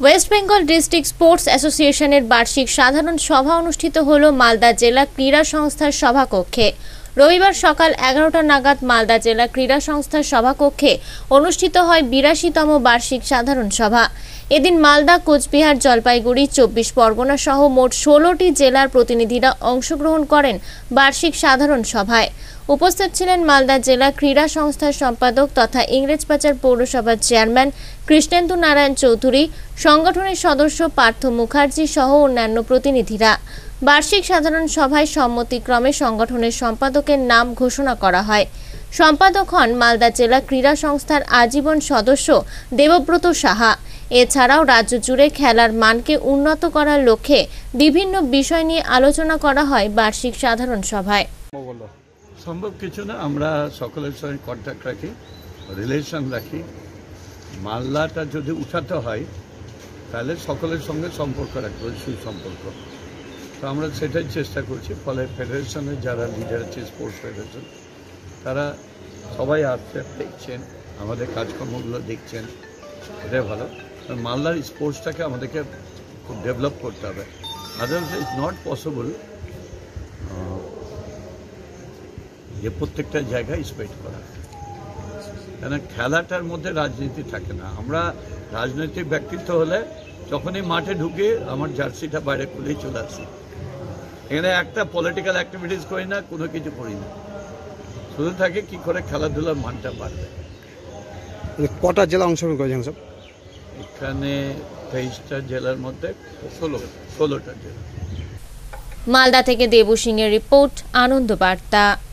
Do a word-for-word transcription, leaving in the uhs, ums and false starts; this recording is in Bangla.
ওয়েস্ট বেঙ্গল ডিস্ট্রিক্ট স্পোর্টস অ্যাসোসিয়েশনের বার্ষিক সাধারণ সভা অনুষ্ঠিত হল মালদা জেলা ক্রীড়া সংস্থার সভাকক্ষে। রবিবার সকাল এগারোটা নাগাদ মালদা জেলা ক্রীড়া সংস্থার সভাকক্ষে অনুষ্ঠিত হয় বিরাশিতম বার্ষিক সাধারণ সভা। এদিন মালদা, কোচবিহার, জলপাইগুড়ি, চব্বিশ পরগনা সহ মোট ষোলোটি জেলার প্রতিনিধিরা অংশগ্রহণ করেন বার্ষিক সাধারণ সভায়। উপস্থিত ছিলেন মালদা জেলা ক্রীড়া সংস্থার সম্পাদক তথা ইংরেজবাজার পৌরসভার চেয়ারম্যান কৃষ্ণেন্দু নারায়ণ চৌধুরী, সংগঠনের সদস্য পার্থ মুখার্জি সহ অন্যান্য প্রতিনিধিরা। বার্ষিক সাধারণ সভায় সম্মতিক্রমে সংগঠনের সম্পাদকের নাম ঘোষণা করা হয়। সম্পাদক হন মালদা জেলা ক্রীড়া সংস্থার আজীবন সদস্য দেবব্রত সাহা। এছাড়াও রাজ্য জুড়ে খেলার মানকে উন্নত করার লক্ষ্যে বিভিন্ন বিষয় নিয়ে আলোচনা করা হয় বার্ষিক সাধারণ সভায়। সম্ভব কিছু না, আমরা সকলের সঙ্গে কন্ট্যাক্ট রাখি, রিলেশন রাখি। মাল্লাটা যদি উঠাতে হয় তাহলে সকলের সঙ্গে সম্পর্ক রাখবো, সুসম্পর্ক। তো আমরা সেটাই চেষ্টা করছি। ফলে ফেডারেশনের যারা লিডার আছে, স্পোর্টস ফেডারেশন, তারা সবাই আসছে, দেখছেন, আমাদের কাজকর্মগুলো দেখছেন, এটাই ভালো। মালদার স্পোর্টসটাকে আমাদেরকে খুব ডেভেলপ করতে হবে, আদারওয়াইজ ইটস নট পসিবল যে প্রত্যেকটা জায়গায় স্পেন্ড করা। কেন খেলাটার মধ্যে রাজনীতি থাকে না। আমরা রাজনৈতিক ব্যক্তিত্ব হলে যখনই মাঠে ঢুকে আমার জার্সিটা বাইরে খুলেই চলে আসি। এখানে একটা পলিটিক্যাল অ্যাক্টিভিটিস করি না, কোনো কিছু করি না, শুধু থাকে কি করে খেলাধুলার মানটা বাড়বে। কটা জেলা অংশগ্রহণ করেছেন সব? এখানে তেইশটা জেলার মধ্যে ষোলো ষোলোটা জেলা। মালদা থেকে দেবু সিং এর রিপোর্ট, আনন্দ বার্তা।